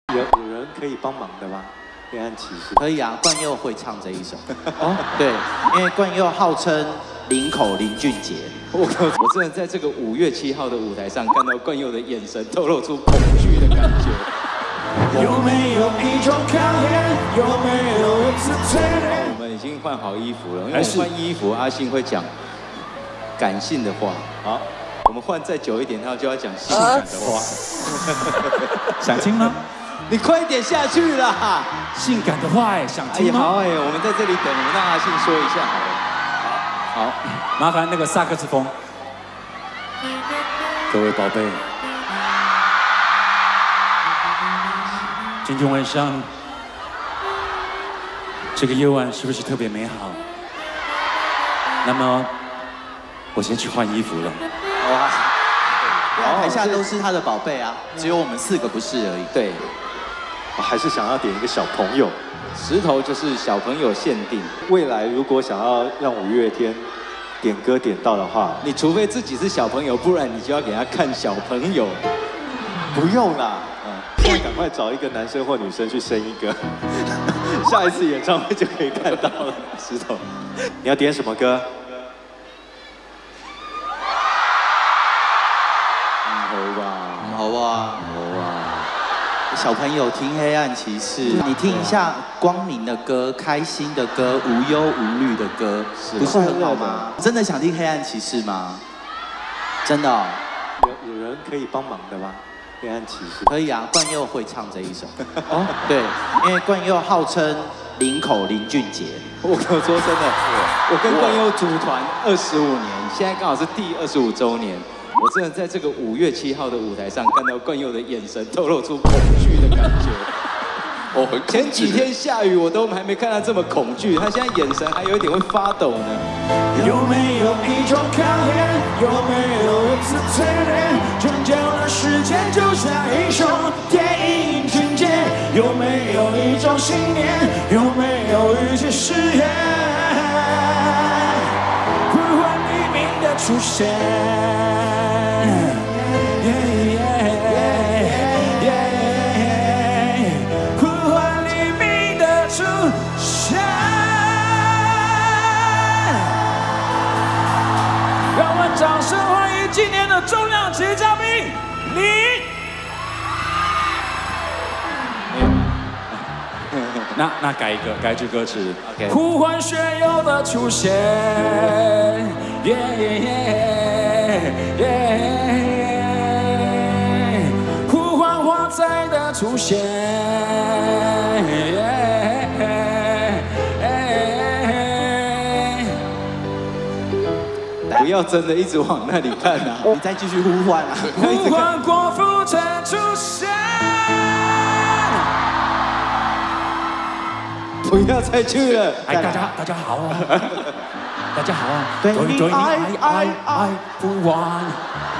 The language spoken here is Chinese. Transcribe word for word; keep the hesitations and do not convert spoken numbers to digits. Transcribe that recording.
有有人可以帮忙的吗？黑暗骑士可以啊，冠佑会唱这一首。哦，对，因为冠佑号称林口林俊杰。 我我真的在这个五月七号的舞台上看到冠佑的眼神透露出恐惧的感觉。 有没有一种考验？有没有一次淬炼？ 我们已经换好衣服了，因为换衣服阿信会讲感性的话。好，我们换再久一点，他就要讲性感的话。 想听吗？ 你快点下去啦！ 性感的话哎，想听吗？ 好哎，我们在这里等，我们让阿信说一下好了。好，好， 麻烦那个萨克斯风。各位宝贝，今天晚上这个夜晚是不是特别美好？那么我先去换衣服了。 哇！台下都是他的宝贝啊，只有我们四个不是而已。 对。 我还是想要点一个小朋友， 石头就是小朋友限定。 未来如果想要让五月天点歌点到的话， 你除非自己是小朋友，不然你就要给他看小朋友。 不用啦，嗯，现在赶快找一个男生或女生去生一个，下一次演唱会就可以看到了。石头，你要点什么歌？ 唔好吧， 唔好啊， 唔好啊。 小朋友听黑暗骑士，你听一下光明的歌、开心的歌、无忧无虑的歌，不是很好吗？真的想听黑暗骑士吗？真的、哦？ 有有人可以帮忙的吗？黑暗骑士可以啊，冠佑会唱这一首。哦，对，因为冠佑号称林口林俊杰。 我我说真的，我跟冠佑组团二十五年，现在刚好是第二十五周年。我真的在这个五月七号的舞台上看到冠佑的眼神透露出恐惧的感觉。我前几天下雨，我都还没看他这么恐惧，他现在眼神还有一点会发抖呢。 有没有一种考验？有没有一次淬炼？转角的时间就像一首电影情节。有没有一种信念？有没有一些誓言？呼唤黎明的出现。掌声欢迎今年的重量级嘉宾你。那那改一个，改句歌词。Okay. 呼唤学友的出现，耶耶耶耶，呼唤花仔的出现。 不要真的一直往那里看啊！ 你再继续呼唤啊！ 呼唤郭富城出现。 不要再去了！ 哎，大家大家好啊！大家好啊！ 对你爱爱爱不完。